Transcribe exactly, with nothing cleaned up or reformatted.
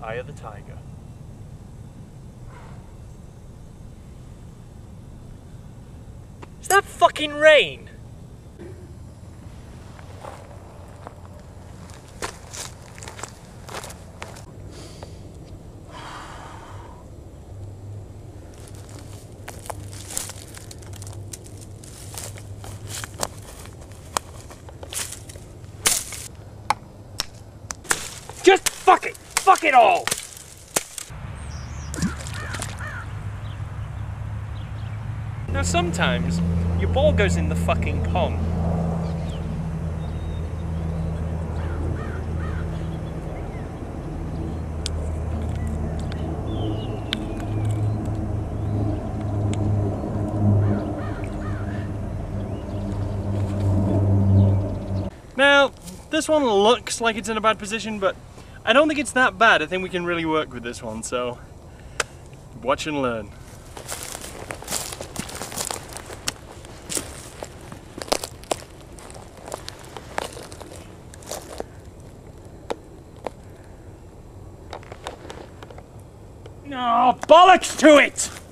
Eye of the tiger. Is that fucking rain? Just fuck it! Fuck it all! Now sometimes, your ball goes in the fucking pond. Now, this one looks like it's in a bad position, but I don't think it's that bad. I think we can really work with this one, so watch and learn. Oh, bollocks to it!